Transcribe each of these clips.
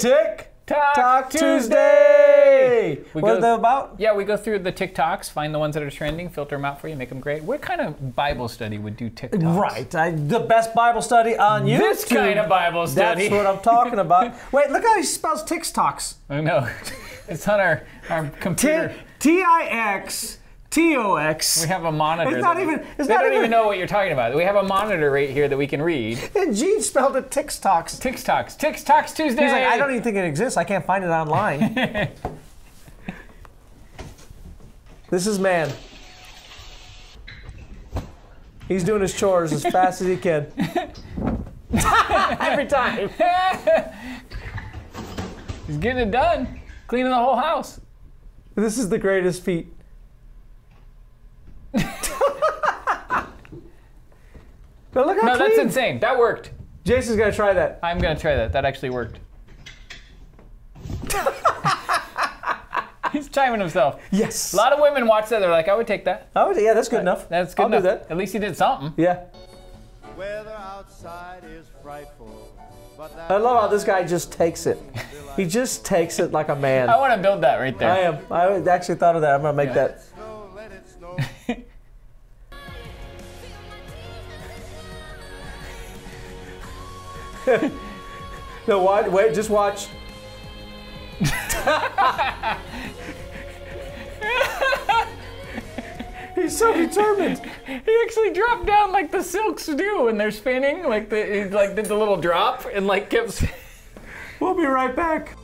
TikTok Tuesday. What are they about? Yeah, we go through the TikToks, find the ones that are trending, filter them out for you, make them great. What kind of Bible study would do TikToks? Right, the best Bible study on YouTube. This kind of Bible study. That's what I'm talking about. Wait, look how he spells TikToks. I know. It's on our computer. T-I-X. T-O-X. We have a monitor. It's not even. They don't even know what you're talking about. We have a monitor right here that we can read. And Gene spelled it TikToks. TikToks Tuesday. He's like, I don't even think it exists. I can't find it online. This is man. He's doing his chores as fast as he can. Every time. He's getting it done. Cleaning the whole house. This is the greatest feat. But look how No, clean. that's insane. That worked. Jason's gonna try that. I'm gonna try that. That actually worked. He's chiming himself. Yes. A lot of women watch that. They're like, I would take that. Oh yeah, that's good enough. That's good I'll enough. do that. At least he did something. Yeah. Weather outside is frightful, but I love how this guy just takes it. He just takes it like a man. I want to build that right there. I am. I actually thought of that. I'm gonna make that. let it snow. No, what? Wait, just watch. He's so determined. He actually dropped down like the silks do when they're spinning. Like he did the little drop and like kept. We'll be right back.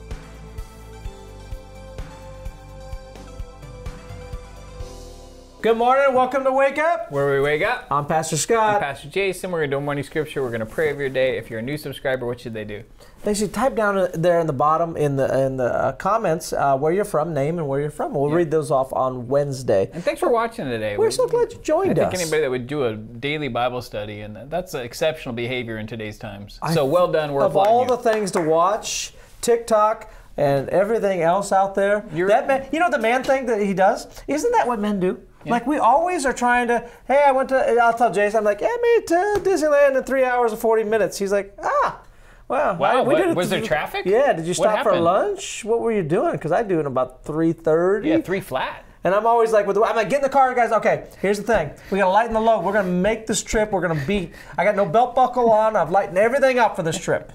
Good morning. Welcome to Wake Up. Where we wake up. I'm Pastor Scott. I'm Pastor Jason. We're gonna do a morning scripture. We're gonna pray over your day. If you're a new subscriber, what should they do? They should type down there in the bottom in the comments where you're from, name and where you're from. We'll read those off on Wednesday. And thanks for watching today. We're so glad you joined us. I think anybody that would do a daily Bible study, and that's exceptional behavior in today's times. So well done. We're of all the things to watch, TikTok and everything else out there. That man, you know the man thing that he does? Isn't that what men do? Yeah. Like we always are trying to, hey, I'll tell Jason, I'm like, yeah, me to Disneyland in 3 hours and 40 minutes. He's like, wow. Wow, was there traffic? Yeah, did you stop for lunch? What were you doing? Because I do it about 3:30. Yeah, 3 flat. And I'm always like, I'm like, get in the car, guys. Okay, here's the thing. We got to lighten the load. We're going to make this trip. We're going to beat. I got no belt buckle on. I've lightened everything up for this trip.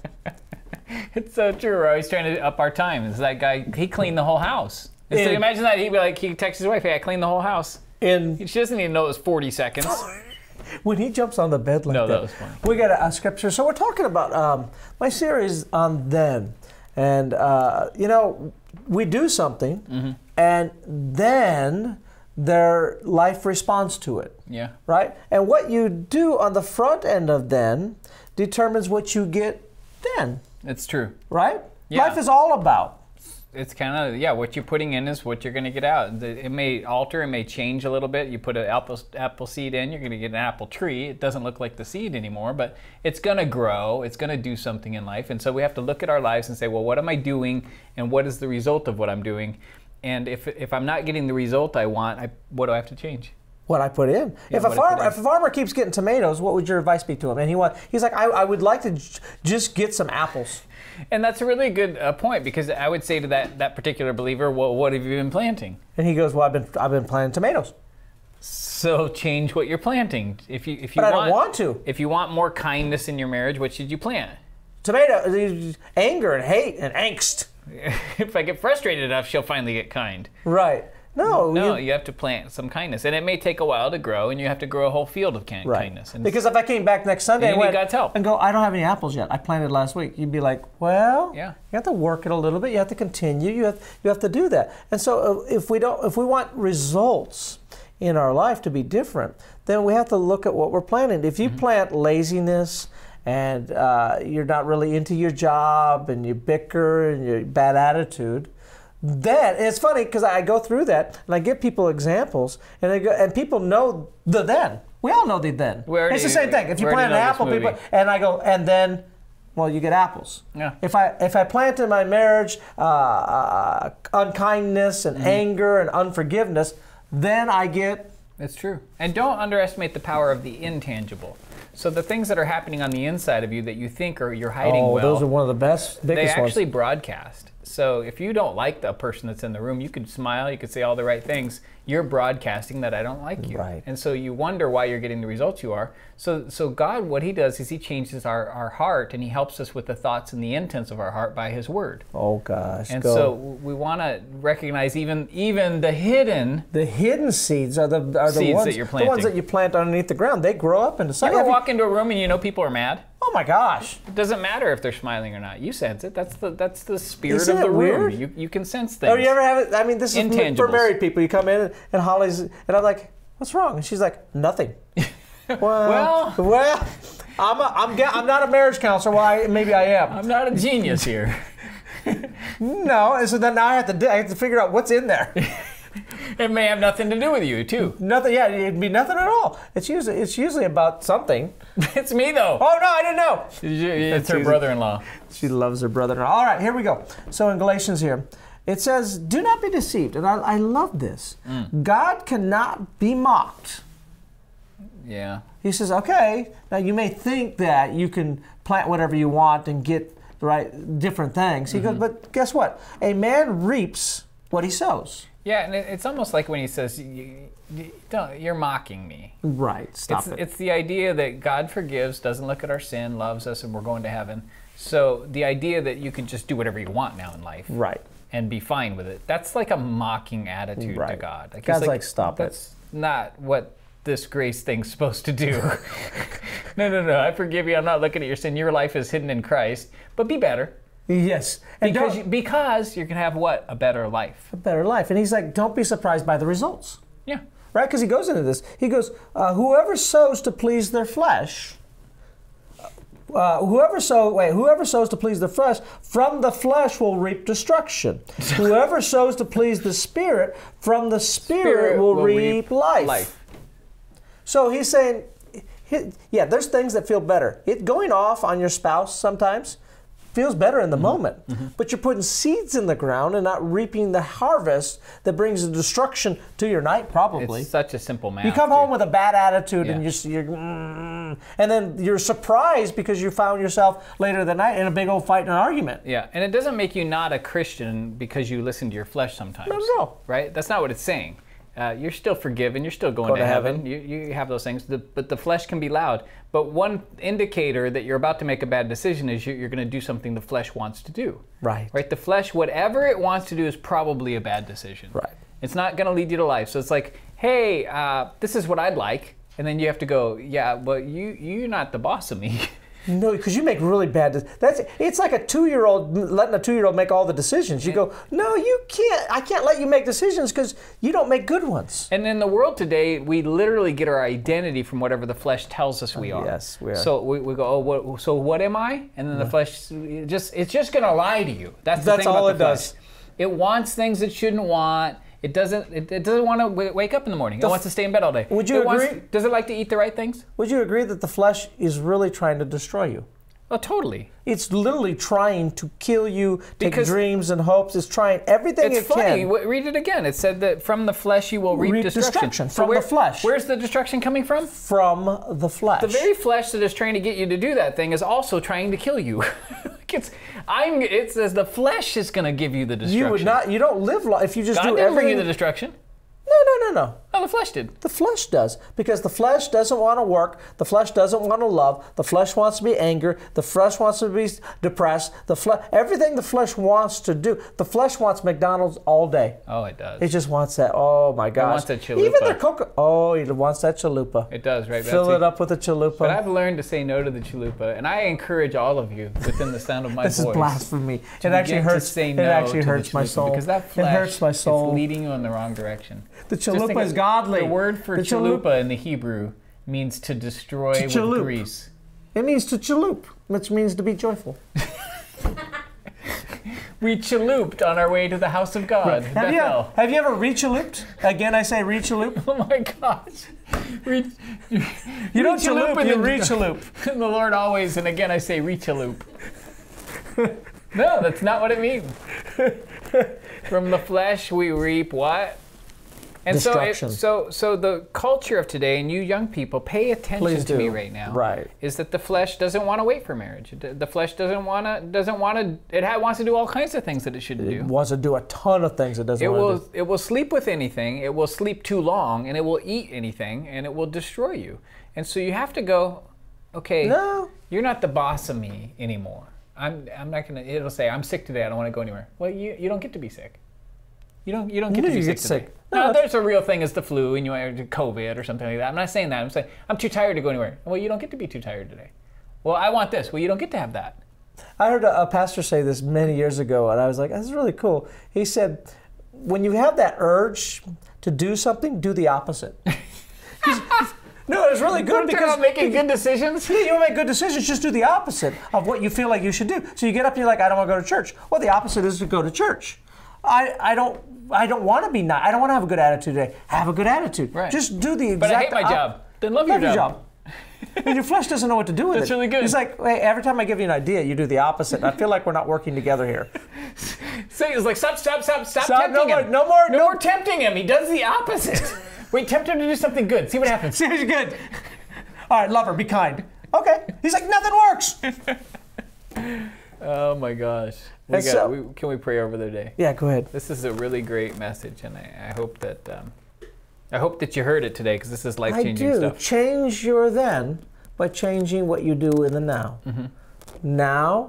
It's so true. We're always trying to up our time. It's that guy, he cleaned the whole house. So imagine that. He'd be like, he texts his wife, hey, I cleaned the whole house. She doesn't even know it was 40 seconds. When he jumps on the bed like that was funny. We got a scripture. So we're talking about my series on then. And, you know, we do something, and then their life responds to it. Yeah. Right? And what you do on the front end of then determines what you get then. It's true. Right? Yeah. Life is all about. It's kind of, what you're putting in is what you're going to get out. It may alter, it may change a little bit. You put an apple seed in, you're going to get an apple tree. It doesn't look like the seed anymore, but it's going to grow. It's going to do something in life. And so we have to look at our lives and say, well, what am I doing? And what is the result of what I'm doing? And if I'm not getting the result I want, what do I have to change? What I put in. Yeah, if a farmer keeps getting tomatoes, what would your advice be to him? And he's like, I would like to just get some apples. And that's a really good point, because I would say to that particular believer, well, what have you been planting? And he goes, well, I've been planting tomatoes. So change what you're planting. But I don't want to. If you want more kindness in your marriage, what should you plant? Tomato, anger and hate and angst. If I get frustrated enough, she'll finally get kind. Right. No, you have to plant some kindness, and it may take a while to grow, and you have to grow a whole field of kindness. And because if I came back next Sunday and God's help, and go, I don't have any apples yet. I planted last week. You'd be like, well, yeah. You have to work it a little bit. You have to continue. You have to do that. And so if we want results in our life to be different, then we have to look at what we're planting. If you plant laziness and you're not really into your job and you bicker and you bad attitude. Then, and it's funny because I go through that and I give people examples and people know the then. We all know the then. It's the same thing. If you plant an apple, people, and I go, and then, well, you get apples. Yeah. If I plant in my marriage unkindness and anger and unforgiveness, then I get. It's true. And don't underestimate the power of the intangible. So the things that are happening on the inside of you that you think you're hiding those are one of the biggest they ones. actually broadcast. So if you don't like the person that's in the room, you could smile, you could say all the right things. You're broadcasting that I don't like you. Right. And so you wonder why you're getting the results you are. So God, what he does is he changes our heart, and he helps us with the thoughts and the intents of our heart by his word. Oh gosh. And so we want to recognize even the hidden seeds are the seeds ones that you're planting. The ones that you plant underneath the ground. They grow up into You something. ever walk into a room and you know people are mad? Oh my gosh. It doesn't matter if they're smiling or not. You sense it. That's the spirit Isn't of the it room. weird? You can sense things. Or you ever have it? I mean, this is for Intangibles. married people. You come in and Holly's, and I'm like, "What's wrong?" And she's like, "Nothing." well, I'm not a marriage counselor. Well, maybe I am. I'm not a genius here. No, and so then now I have to figure out what's in there. It may have nothing to do with you too. Nothing. Yeah, it'd be nothing at all. It's usually about something. It's me though. Oh no, I didn't know. It's her brother-in-law. She loves her brother-in-law. All right, here we go. So in Galatians here, it says, "Do not be deceived," and I love this. God cannot be mocked. Yeah. He says, okay, now you may think that you can plant whatever you want and get different things. He goes, but guess what? A man reaps what he sows. Yeah, and it's almost like when he says, you're mocking me. Right, stop it. It's the idea that God forgives, doesn't look at our sin, loves us, and we're going to heaven. So the idea that you can just do whatever you want now in life. Right. And be fine with it. That's like a mocking attitude to God. God's like, stop it. That's not what this grace thing's supposed to do. No, I forgive you. I'm not looking at your sin. Your life is hidden in Christ. But be better. Yes. And because you're going to have what? A better life. A better life. And he's like, don't be surprised by the results. Yeah. Right? Because he goes into this. He goes, whoever sows to please their flesh, whoever sows to please the flesh, from the flesh will reap destruction. Whoever sows to please the Spirit, from the Spirit will reap life. So he's saying, yeah, there's things that feel better. Going off on your spouse sometimes feels better in the moment, but you're putting seeds in the ground and not reaping the harvest that brings the destruction to your night, probably. It's such a simple math. You come home with a bad attitude and and then you're surprised because you found yourself later that night in a big old fight and an argument. Yeah, and it doesn't make you not a Christian because you listen to your flesh sometimes. No. Right? That's not what it's saying. You're still forgiven. You're still going to heaven. You have those things. But the flesh can be loud. But one indicator that you're about to make a bad decision is you're going to do something the flesh wants to do. Right. Right? The flesh, whatever it wants to do is probably a bad decision. Right. It's not going to lead you to life. So it's like, hey, this is what I'd like. And then you have to go, yeah, but you're not the boss of me. No, because you make really bad. It's like a 2-year-old letting a 2-year-old make all the decisions. You go, no, you can't. I can't let you make decisions because you don't make good ones. And in the world today, we literally get our identity from whatever the flesh tells us we are. Yes, we are. So we go, so what am I? And then the flesh, it's just going to lie to you. That's the thing all about the it does. flesh. It wants things it shouldn't want. It doesn't want to wake up in the morning. It wants to stay in bed all day. Would you agree? Does it like to eat the right things? Would you agree that the flesh is really trying to destroy you? Oh, totally. It's literally trying to kill you, take dreams and hopes. It's trying everything it can. It's funny. Read it again. It said that from the flesh you will reap destruction. From the flesh. Where's the destruction coming from? From the flesh. The very flesh that is trying to get you to do that thing is also trying to kill you. It says the flesh is going to give you the destruction. You don't live long if you just God do didn't everything. bring you the destruction. No. No, the flesh did. The flesh does, because the flesh doesn't want to work. The flesh doesn't want to love. The flesh wants to be angry. The flesh wants to be depressed. Everything the flesh wants to do. The flesh wants McDonald's all day. Oh, it does. It just wants that. Oh my gosh. It wants that chalupa. Even the Coca. Oh, it wants that chalupa. It does, right? Fill it up with a chalupa. But I've learned to say no to the chalupa, and I encourage all of you within the sound of my voice. This is blasphemy. It It actually hurts. Say It no actually to hurts the my chalupa, soul. because that flesh it hurts my soul. is leading you in the wrong direction. The chalupa is godly. The word for chalupa in the Hebrew means to destroy with grease. It means to chalup, which means to be joyful. We chalooped on our way to the house of God. Right. Have you ever re-chalooped? Again, I say re-chaloop. Oh my gosh. You don't chalup, you re-chaloop. The Lord always, and again I say re-chaloop. No, that's not what it means. From the flesh we reap what? And destruction. so the culture of today, and you young people, pay attention Please to do. me right now. Right. Is that the flesh doesn't want to wait for marriage? The flesh wants to do all kinds of things that it shouldn't do. It wants to do a ton of things it doesn't want to do. It will sleep with anything. It will sleep too long, and it will eat anything, and it will destroy you. And so you have to go, okay, No. you're not the boss of me anymore. I'm not gonna. It'll say, I'm sick today. I don't want to go anywhere. Well, you don't get to be sick. You don't get to be sick today. No, there's a real thing as the flu and COVID or something like that. I'm not saying that. I'm saying I'm too tired to go anywhere. Well, you don't get to be too tired today. Well, I want this. Well, you don't get to have that. I heard a pastor say this many years ago, and I was like, that's really cool. He said, when you have that urge to do something, do the opposite. No, it's really good because making good decisions. Yeah, you make good decisions. Just do the opposite of what you feel like you should do. So you get up and you're like, I don't want to go to church. Well, the opposite is to go to church. I don't want to be nice. I don't want to have a good attitude today. Have a good attitude. Right. Just do the exact. But I hate my job. Then love your job. And your flesh doesn't know what to do with it. That's really good. It's like, hey, every time I give you an idea, you do the opposite. I feel like we're not working together here. So it's like, stop tempting him. No more tempting him. He does the opposite. Wait, tempt him to do something good. See what happens. See, it's good. All right, love her, be kind. Okay. He's like, nothing works. Oh my gosh. Can we pray over their day? Yeah, go ahead. This is a really great message, and I hope that you heard it today, because this is life-changing stuff. Change your then by changing what you do in the now. Mm-hmm. Now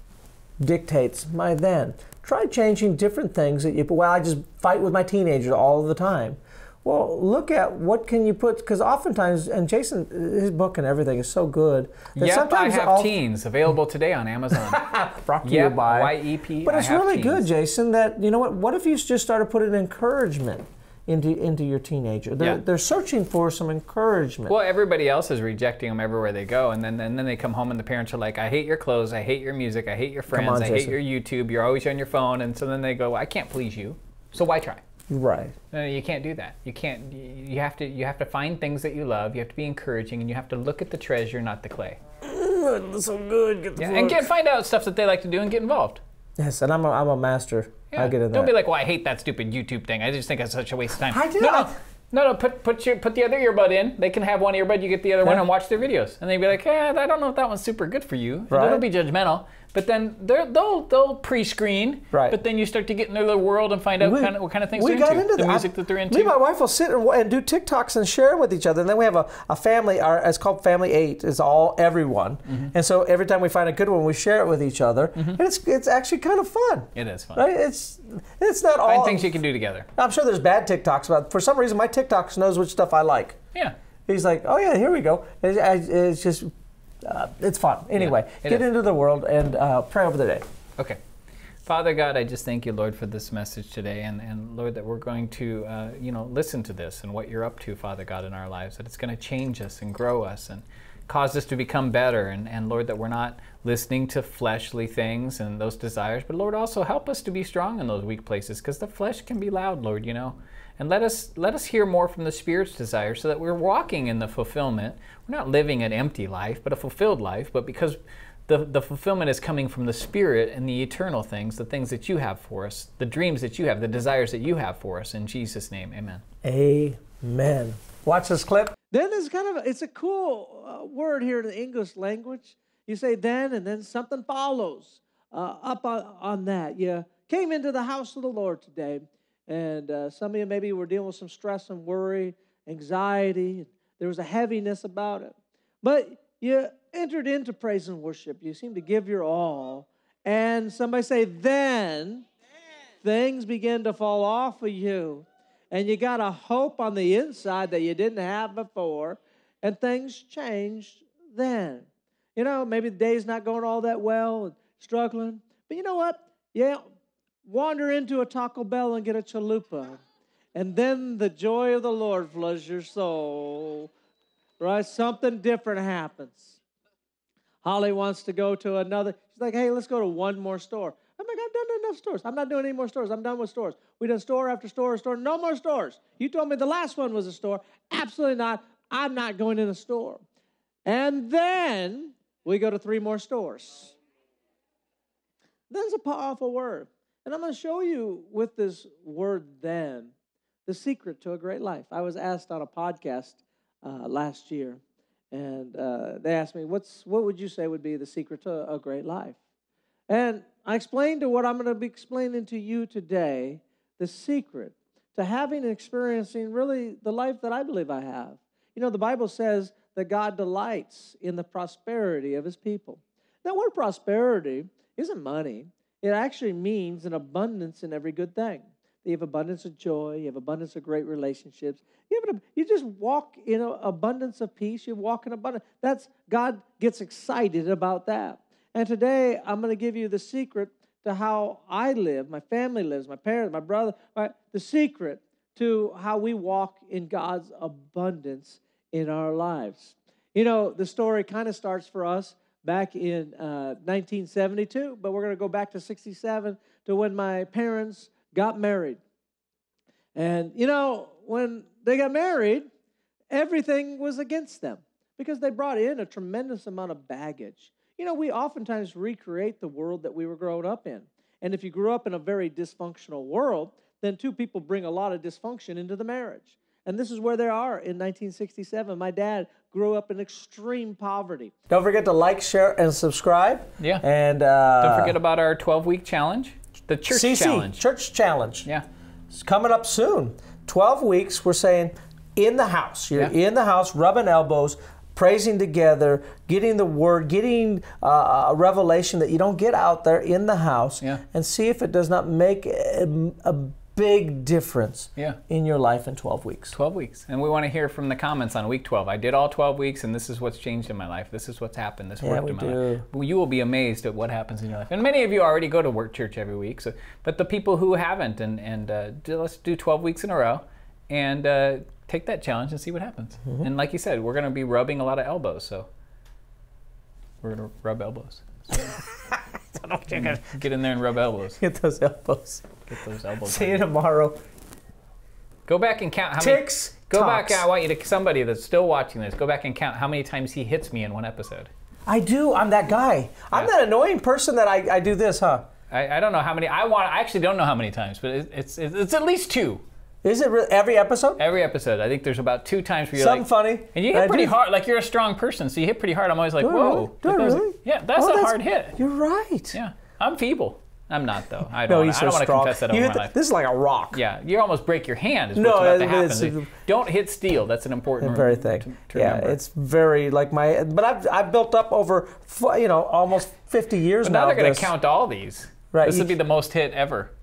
dictates my then. Try changing different things that I just fight with my teenagers all the time. Well, look at what can you put, because oftentimes, and Jason, his book and everything is so good. That Yep, sometimes I Have Teens, available today on Amazon. Brought to you by YEP. But it's really good, Jason, that, you know what if you just started putting encouragement into your teenager? They're searching for some encouragement. Well, everybody else is rejecting them everywhere they go, and then they come home and the parents are like, I hate your clothes, I hate your music, I hate your friends, I hate your YouTube, you're always on your phone, and so then they go, well, I can't please you, so why try? Right. No, you can't do that. You can't. You have to find things that you love. You have to be encouraging, and you have to look at the treasure, not the clay. That's so good. Get the and find out stuff that they like to do and get involved. Yes, and I'm a master. Yeah. I get in Don't that. be like, well, I hate that stupid YouTube thing. I just think it's such a waste of time. I do. No. Put the other earbud in. They can have one earbud. You get the other one and watch their videos. And they'd be like, I don't know if that one's super good for you. Right. Don't be judgmental. But then they'll pre-screen. Right. But then you start to get into their world and find out what kind of things we they're got into. into The that. music that they're into. Me and my wife will sit and do TikToks and share with each other. And then we have a family. It's called Family 8. It's everyone. Mm-hmm. And so every time we find a good one, we share it with each other. Mm-hmm. And it's actually kind of fun. It is fun. Right? It's not all. Find things you can do together. I'm sure there's bad TikToks, but for some reason my TikToks knows which stuff I like. Yeah. He's like, oh yeah, here we go. It's just, it's fun. Anyway, get into the world and pray over the day. Okay. Father God, I just thank you, Lord, for this message today, and Lord, that we're going to, listen to this and what you're up to, Father God, in our lives, that it's going to change us and grow us and cause us to become better, and Lord, that we're not listening to fleshly things and those desires, but Lord, also help us to be strong in those weak places, because the flesh can be loud, Lord, and let us hear more from the Spirit's desire, so that we're walking in the fulfillment. We're not living an empty life, but a fulfilled life, but because the fulfillment is coming from the Spirit and the eternal things, the things that you have for us, the dreams that you have, the desires that you have for us. In Jesus' name, amen. Amen. Watch this clip. Then it's a cool word here in the English language. You say then, and then something follows up on that. You came into the house of the Lord today, and some of you maybe were dealing with some stress and worry, anxiety. There was a heaviness about it. But you entered into praise and worship. You seemed to give your all. And somebody say, then things begin to fall off of you. And you got a hope on the inside that you didn't have before. And things changed then. Maybe the day's not going all that well and struggling. But you know what? Yeah, wander into a Taco Bell and get a chalupa. And then the joy of the Lord floods your soul. Right? Something different happens. Holly wants to go to another. She's like, hey, let's go to one more store. I'm like, I've done enough stores. I'm not doing any more stores. I'm done with stores. We've done store after store, no more stores. You told me the last one was a store. Absolutely not. I'm not going in a store. And then we go to 3 more stores. That's a powerful word. And I'm going to show you with this word then the secret to a great life. I was asked on a podcast last year, and they asked me, what would you say would be the secret to a great life? And I explained to what I'm going to be explaining to you today, the secret to having and experiencing really the life that I believe I have. You know, the Bible says that God delights in the prosperity of his people. That word prosperity isn't money. It actually means an abundance in every good thing. You have abundance of joy. You have abundance of great relationships. You just walk in an abundance of peace. You walk in abundance. God gets excited about that. And today, I'm going to give you the secret to how I live, my family lives, my parents, my brother, right? The secret to how we walk in God's abundance in our lives. You know, the story kind of starts for us back in 1972, but we're going to go back to 67 to when my parents got married. And, you know, when they got married, everything was against them because they brought in a tremendous amount of baggage. You know, we oftentimes recreate the world that we were growing up in. And if you grew up in a very dysfunctional world, then two people bring a lot of dysfunction into the marriage. And this is where they are in 1967. My dad grew up in extreme poverty. Don't forget to like, share, and subscribe. Yeah. And don't forget about our 12-week challenge, the church challenge. Church challenge. Yeah. It's coming up soon. 12 weeks, we're saying, in the house. You're in the house, rubbing elbows, praising together, getting the word, getting a revelation that you don't get out there in the house, and see if it does not make a big difference in your life in 12 weeks. 12 weeks. And we want to hear from the comments on week 12. I did all 12 weeks, and this is what's changed in my life. This is what's happened. This worked in my life. Well, you will be amazed at what happens in your life. And many of you already go to church every week, but the people who haven't, let's do 12 weeks in a row, and take that challenge and see what happens. Mm-hmm. And like you said, we're going to be rubbing a lot of elbows, so we're going to rub elbows. So get in there and rub elbows. Get those elbows. Get those elbows. See you tomorrow. Go back and count how many. Go back. I want you to, somebody that's still watching this, go back and count how many times he hits me in one episode. I do. I'm that guy. I'm that annoying person that I do this, huh? I don't know how many. I actually don't know how many times, but it's at least 2. Is it really every episode? Every episode. I think there's about 2 times where you're something funny. And you hit pretty hard. Like, you're a strong person, so you hit pretty hard. I'm always like, whoa. Do I really? Yeah, that's a hard hit. You're right. Yeah. I'm feeble. I'm not, though. I don't want to confess that over my life. This is like a rock. Yeah. You almost break your hand is what's about to happen. Don't hit steel. That's an important very thing. To remember. It's very like my... But I've built up over, almost 50 years now. But now they're going to count all these. Right. This would be the most hit ever.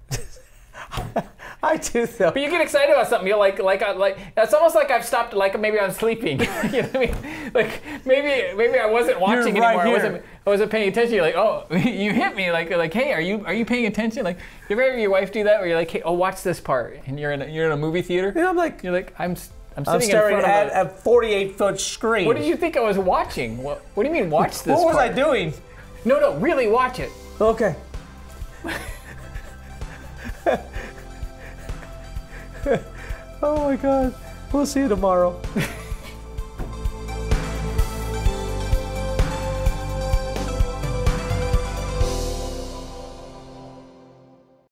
I do though. But you get excited about something. You're like it's almost like I've stopped. Like maybe I'm sleeping. You know what I mean? Like maybe I wasn't watching anymore. I wasn't paying attention. You're like, oh, you hit me. Like hey, are you paying attention? Like, you ever hear your wife do that? Where you're like, hey, oh, watch this part, and you're in a movie theater. Yeah, you're like I'm staring in front at a 48-foot screen. What did you think I was watching? What do you mean watch this? What was part? I doing? No, really watch it. Okay. Oh my God. We'll see you tomorrow.